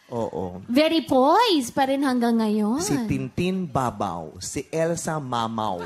Oo. Very poised pa rin hanggang ngayon. Si Tintin babaw, si Elsa mamaw.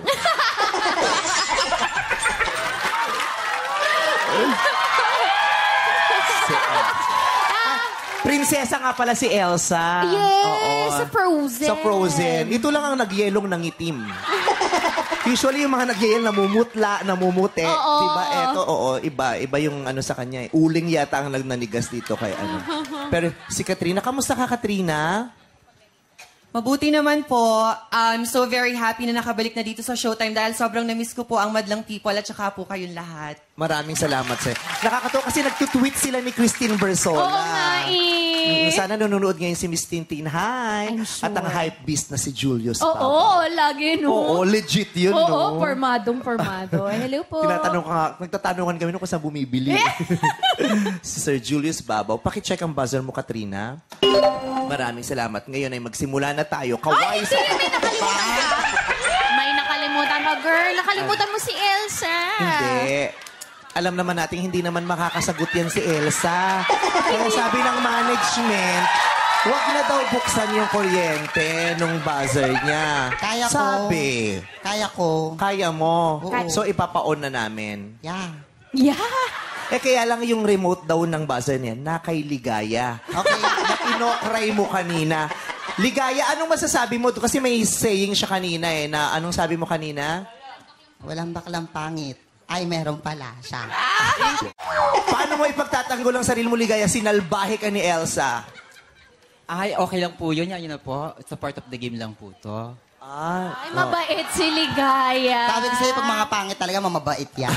Si Elsa. Prinsesa nga pala si Elsa. Yes, sa Frozen. Sa Frozen. Ito lang ang nagyelong nangitim. Usually yung mga nagyayel namumutla, namumuti. Oo. Diba? Eto, iba. Iba yung ano sa kanya. Uling yata ang nagnanigas dito kay ano. Pero si Katrina, kamusta ka, Katrina? Mabuti naman po. I'm so very happy na nakabalik na dito sa Showtime dahil sobrang na-miss ko po ang madlang people at saka po kayong lahat. Maraming salamat sa'yo. Nakakatawa kasi nagtutweet sila ni Christine Bersola. Oo nga Sana nanonood ngayon si Miss Tintin. Hi! I'm sure. At ang hype beast na si Julius Oo, Papa. lagi, no? Oo, legit yun, Oo, no? pormado. Hello po. Nagtatanungan kami kung saan bumibili. Si Sir Julius Babaw. Pakicheck ang buzzer mo, Katrina. Maraming salamat. Ngayon ay magsimula na tayo. Kawai sa... May nakalimutan ka. May nakalimutan ka, girl. Nakalimutan mo si Elsa. Hindi. Alam naman natin, hindi naman makakasagot yan si Elsa. Kaya sabi ng management, huwag na daw buksan yung kuryente nung buzzer niya. Kaya ko. Sabi. Kaya ko. Kaya mo. Oo. So, ipapa-on na namin. Yeah. Yeah. Kaya lang yung remote daw ng buzzer niya, nakailigaya. Okay. Na inokray mo kanina. Ligaya, anong masasabi mo? Kasi may saying siya kanina na anong sabi mo kanina? Walang baklang pangit. Ay, meron pala siya. Paano mo ipagtatanggol ang sarili mo, Ligaya? Sinalbahe ka ni Elsa. Ay, okay lang po yun. Yan na po. It's a part of the game lang po to. Ay, mabait si Ligaya. Sabi ko sa'yo, pag mga pangit talaga, mamabait yan.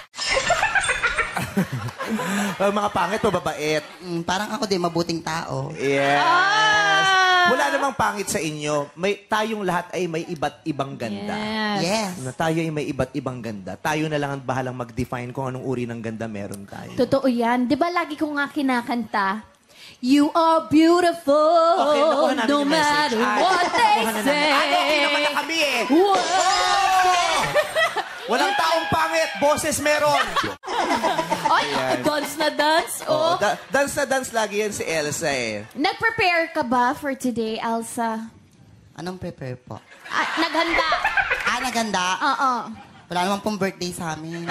Mga pangit, mababait. Parang ako din, mabuting tao. Yes. Wala namang pangit sa inyo. Tayong lahat ay may iba't ibang ganda. Yes. Na tayo ay may iba't ibang ganda. Tayo na lang ang bahalang mag-define kung anong uri ng ganda meron tayo. Totoo yan. Di ba lagi ko nga kinakanta? You are beautiful, Okay, nakuha namin no yung message. matter Ay, what they nakuha na namin. say. Okay naman na kami eh. Walang taong pangit. Boses meron. Ay, dance na dance. Oo, Oh. dance na dance lagi yan si Elsa eh. Nag-prepare ka ba for today, Elsa? Anong prepare po? Naghanda. Naganda. Oo. Wala naman pong birthday sa amin.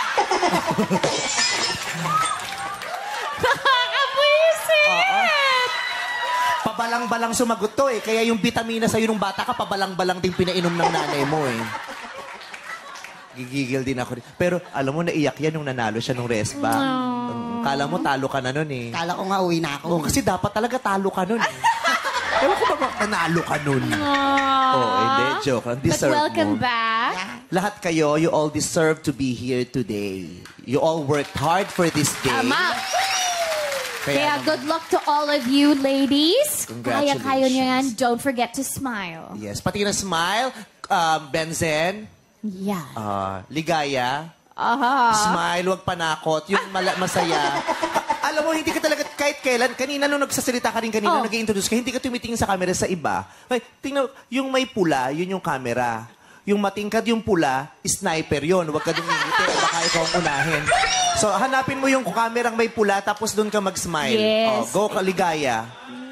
Nakakabwisit! Pabalang-balang sumagot to eh. Kaya yung vitamina sa'yo nung bata ka, pabalang-balang din pinainom ng nanay mo eh. Gigigil din ako. Pero alam mo, naiyak yan nung nanalo siya nung resba. Kala mo, talo ka na nun eh. Kala ko nga uwi na ako. Oh, kasi dapat talaga talo ka nun eh. Ewan ko ba nanalo ka nun? Hindi, joke lang. But Deserve welcome mo. back. Lahat kayo, you all deserve to be here today. You all worked hard for this day. Tama. Kaya naman, good luck to all of you, ladies. Congratulations. Kaya nyo yan. Don't forget to smile. Yes, pati na smile. Benzen, Yeah. ligaya. Smile, wag panakot. Yung masaya. Alam mo, hindi ka talaga, kahit kailan, kanina nung nagsasalita ka rin kanina, nag-introduce ka, hindi ka tumitingin sa camera sa iba. Ay, tingnan, yung may pula, yun yung camera. Yung matingkad yung pula, sniper yun. Huwag ka dumingiti, baka ikaw ang unahin. So, hanapin mo yung kamerang may pula, tapos doon ka mag-smile. Yes. Go, kaligaya.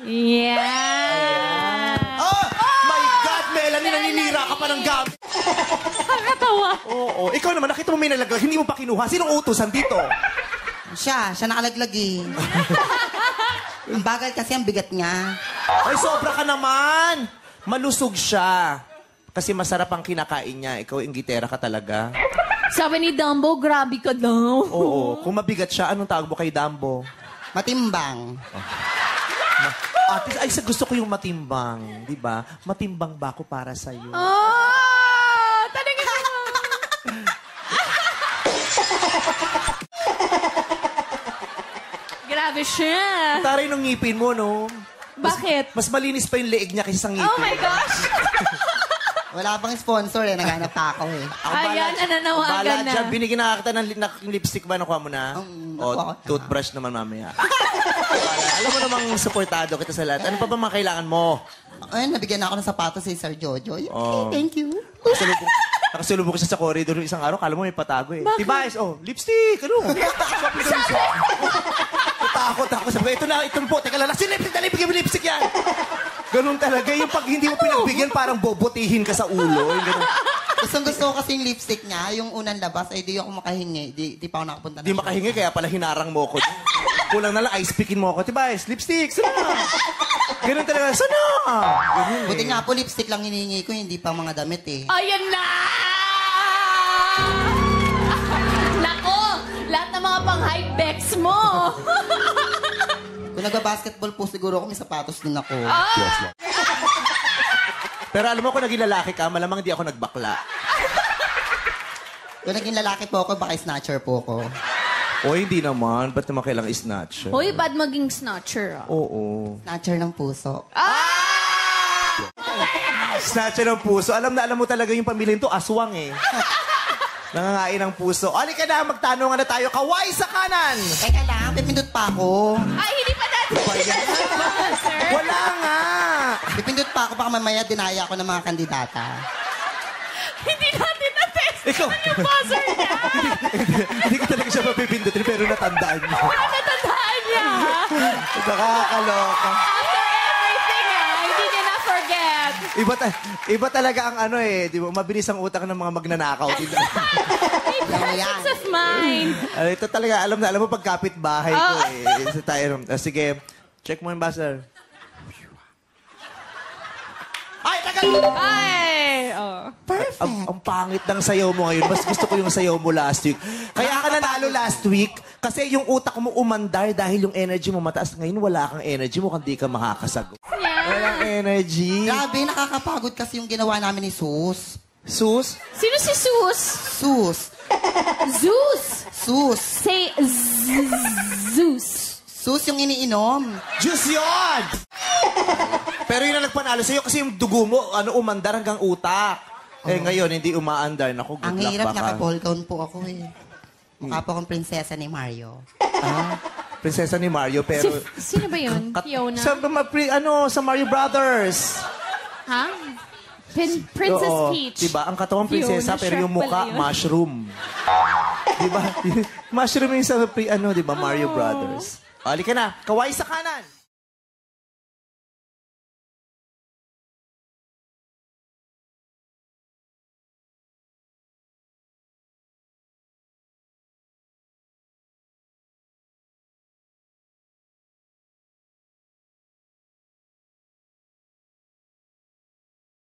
Yeah. Oh! My God, Melanie, naninira ka pa ng gamit. Nakakatawa. Oo. Ikaw naman, nakita mo may nalaglag, hindi mo pa kinuha. Sinong utusan dito? Siya nakalaglag eh. Ang bagal kasi ang bigat niya. Ay, sobra ka naman. Malusog siya. Kasi masarap ang kinakain niya. Ikaw, inggitera ka talaga. Sabi ni Dumbo, grabe ka daw. Oo. Kung mabigat siya, anong tawag mo kay Dumbo? Matimbang. Ate, ay, gusto ko yung matimbang. Di ba? Matimbang ba ako para sa'yo? Tanongin mo. Grabe siya. Taray ng ngipin mo, no? Bakit? Mas malinis pa yung leeg niya kaysa sa ngipin. Oh my gosh. Wala pang sponsor eh. Naghanap pa ako eh. Ayan, nananawagan na. Dyan. Binigyan na kita ng lipstick ba? Nakuha mo na? nakuha ko. Toothbrush naman mamaya. Alam mo namang supportado kita sa lahat. Ano pa ba mga kailangan mo? Ayun, nabigyan ako ng sapatos si Sir Jojo. Okay, thank you. Nakasulubong ko siya sa corridor isang araw. Kala mo may patago eh. Tibais, lipstick! Ano? Sabi! Natakot ako. Sabi ko, ito po. Teka lang, lipstick, dali, bigyan mo lipstick yan. Ganun talaga. Yung pag hindi mo pinagbigyan, parang bobotihin ka sa ulo. Yung ganun. Gusto ko kasi yung lipstick niya, yung unang labas, ay di ako makahingi. Di pa ako nakapunta Di makahingi, kaya pala hinarang mo ko. Kulang na lang, ice pickin mo ako. Diba, lipstick, sana. Ganun talaga, sana. Buti nga po, lipstick lang hinihingi ko, hindi pa mga damit eh. Ayan na! Nako! Lahat ng mga pang-hype bex mo! Kung nagba-basketball po siguro ako, may sapatos din ako. Pero alam mo, kung naging lalaki ka, malamang di ako nagbakla. Kung naging lalaki po ako, baka snatcher po ako. O, hindi naman. Ba't naman kailang snatch? Hoy, bad maging snatcher. Oo. Snatcher ng puso. Snatcher ng puso. Alam na alam mo talaga yung pamilyang to, aswang eh. Nangangain ng puso. Halika na, magtanungan na tayo. Kaway sa kanan! Teka lang, pipindot pa ako. Ay, hindi pa natin. Sir? Wala nga! Pipindot pa ako, baka mamaya dinaya ako ng mga kandidata. Hindi natin na-test Ikaw. yung buzzer niya. Hindi ko talaga siya mapipindutin, pero natandaan mo. Natandaan niya. Nakakaloka. After everything, hindi niya na-forget. Iba talaga ang ano eh, di ba? Mabilis ang utak ng mga magnanakaw. Presence of mind. Ito talaga, alam na, alam mo pagkapit bahay ko eh. Sa tayo, sige, check mo yung buzzer. Ay, tagal! Ay, oh. Perfect. Ang pangit ng sayaw mo ngayon. Mas gusto ko yung sayaw mo last week. Kaya ka nanalo last week kasi yung utak mo umandar dahil yung energy mo mataas. Ngayon wala kang energy mo hindi ka makakasagot. Walang energy. Grabe, nakakapagod kasi yung ginawa namin ni Sus. Sus? Sino si Sus? Sus. Zeus. Sus. Say Zeus. Sus yung iniinom. Juice yun! Pero yun ang nagpanalo sa'yo kasi yung dugo mo, umandar hanggang utak. Eh ngayon, hindi umaandar. Naku, good Ang luck hirap, baka. naka-ball gown po ako eh. Mukha po akong prinsesa ni Mario. Prinsesa ni Mario, pero... Sino ba yun? Fiona? Sa Mario Brothers. Ha? Princess Oo, Peach. diba? Ang katawang prinsesa, Fiona, pero yung Shrek mukha, pala yun. mushroom. Diba? Mushroom yung sa, diba? Mario Brothers. Halika na. Kaway sa kanan.